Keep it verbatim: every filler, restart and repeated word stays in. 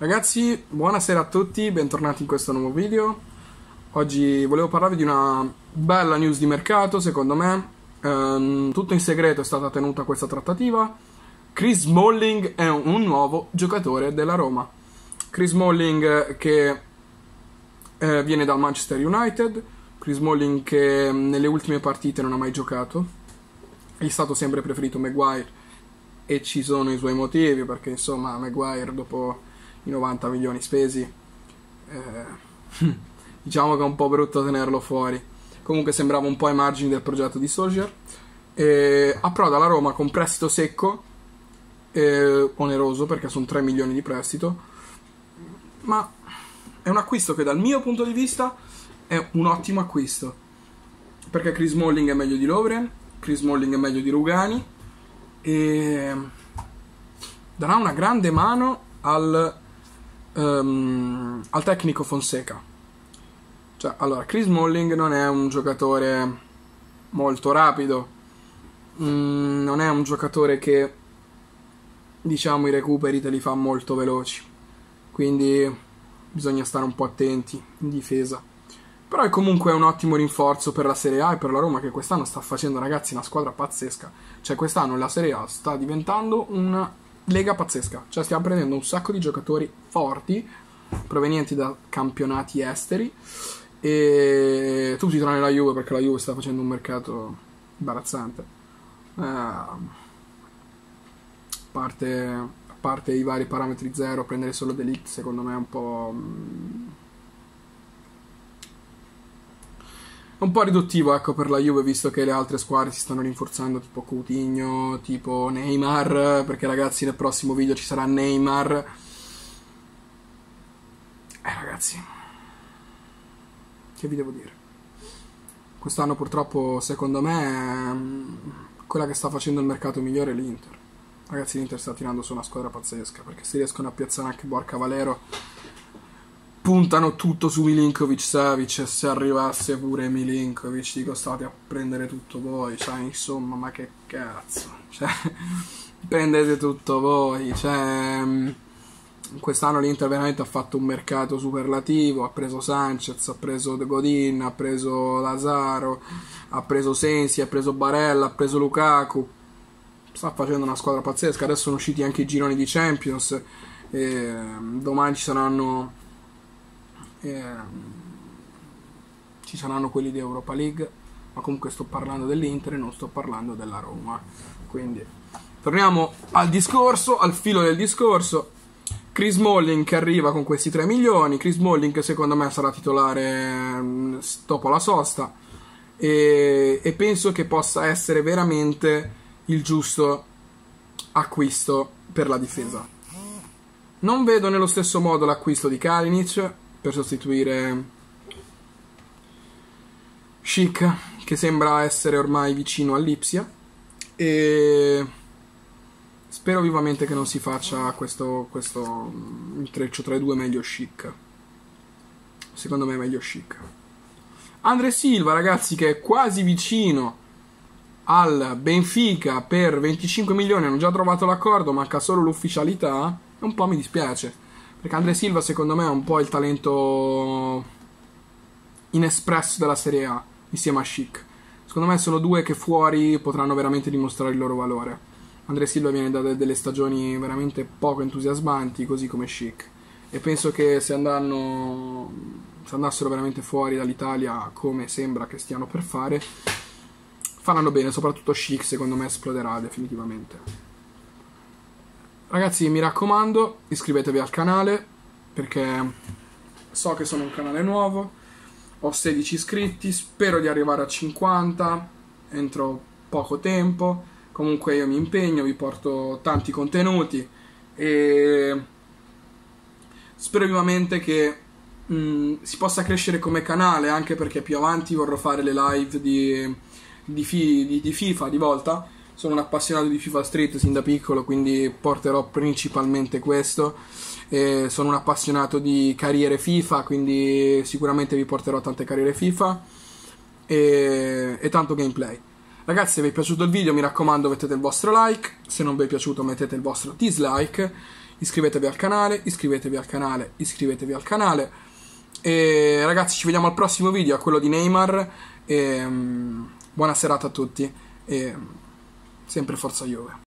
Ragazzi, buonasera a tutti, bentornati in questo nuovo video. Oggi volevo parlarvi di una bella news di mercato, secondo me. Ehm, tutto in segreto è stata tenuta questa trattativa. Chris Smalling è un, un nuovo giocatore della Roma. Chris Smalling che eh, viene dal Manchester United. Chris Smalling che nelle ultime partite non ha mai giocato. È stato sempre preferito Maguire e ci sono i suoi motivi, perché insomma Maguire dopo i novanta milioni spesi eh, diciamo che è un po' brutto tenerlo fuori. Comunque sembrava un po' ai margini del progetto di Solskjaer. E approda alla Roma con prestito secco, eh, oneroso perché sono tre milioni di prestito, ma è un acquisto che dal mio punto di vista è un ottimo acquisto, perché Chris Smalling è meglio di Lovren, Chris Smalling è meglio di Rugani e darà una grande mano al Um, al tecnico Fonseca. Cioè, allora, Chris Smalling non è un giocatore molto rapido, mm, non è un giocatore che, diciamo, i recuperi te li fa molto veloci, quindi bisogna stare un po' attenti in difesa. Però è comunque un ottimo rinforzo per la Serie A e per la Roma, che quest'anno sta facendo, ragazzi, una squadra pazzesca. Cioè, quest'anno la Serie A sta diventando una lega pazzesca, cioè stiamo prendendo un sacco di giocatori forti provenienti da campionati esteri e tutti tranne la Juve, perché la Juve sta facendo un mercato imbarazzante. Eh, a parte, a parte i vari parametri zero, prendere solo D'Elite secondo me è un po' un po' riduttivo, ecco, per la Juve, visto che le altre squadre si stanno rinforzando, tipo Coutinho, tipo Neymar, perché ragazzi nel prossimo video ci sarà Neymar. Eh ragazzi, che vi devo dire? Quest'anno purtroppo, secondo me, quella che sta facendo il mercato migliore è l'Inter. Ragazzi, l'Inter sta tirando su una squadra pazzesca, perché se riescono a piazzare anche Borca Valero puntano tutto su Milinkovic-Savic, e se arrivasse pure Milinkovic dico state a prendere tutto voi, cioè insomma, ma che cazzo, cioè prendete tutto voi, cioè quest'anno l'Inter veramente ha fatto un mercato superlativo, ha preso Sanchez, ha preso De Godin, ha preso Lazaro, ha preso Sensi, ha preso Barella, ha preso Lukaku, sta facendo una squadra pazzesca. Adesso sono usciti anche i gironi di Champions e domani ci saranno Eh, ci saranno quelli di Europa League, ma comunque sto parlando dell'Inter e non sto parlando della Roma. Quindi torniamo al discorso, al filo del discorso. Chris Smalling che arriva con questi tre milioni. Chris Smalling che secondo me sarà titolare dopo la sosta e, e penso che possa essere veramente il giusto acquisto per la difesa. Non vedo nello stesso modo l'acquisto di Kalinic per sostituire Schick, che sembra essere ormai vicino all'Ipsia, e spero vivamente che non si faccia questo, questo intreccio tra i due, meglio Schick. Secondo me è meglio Schick. Andre Silva, ragazzi, che è quasi vicino al Benfica per venticinque milioni, hanno già trovato l'accordo, manca solo l'ufficialità, e un po' mi dispiace, perché Andre Silva secondo me è un po' il talento inespresso della Serie A insieme a Schick. Secondo me sono due che fuori potranno veramente dimostrare il loro valore. Andre Silva viene da delle stagioni veramente poco entusiasmanti, così come Schick, e penso che se, andranno, se andassero veramente fuori dall'Italia, come sembra che stiano per fare, faranno bene. Soprattutto Schick secondo me esploderà definitivamente. Ragazzi, mi raccomando, iscrivetevi al canale, perché so che sono un canale nuovo, ho sedici iscritti, spero di arrivare a cinquanta entro poco tempo. Comunque io mi impegno, vi porto tanti contenuti e spero vivamente che mh, si possa crescere come canale, anche perché più avanti vorrò fare le live di, di, fi, di, di FIFA di volta. Sono un appassionato di FIFA Street sin da piccolo, quindi porterò principalmente questo. E sono un appassionato di carriere FIFA, quindi sicuramente vi porterò tante carriere FIFA e, e tanto gameplay. Ragazzi, se vi è piaciuto il video, mi raccomando, mettete il vostro like. Se non vi è piaciuto, mettete il vostro dislike. iscrivetevi al canale, iscrivetevi al canale, iscrivetevi al canale. E ragazzi, ci vediamo al prossimo video, a quello di Neymar. E, um, buona serata a tutti e sempre Forza Juve.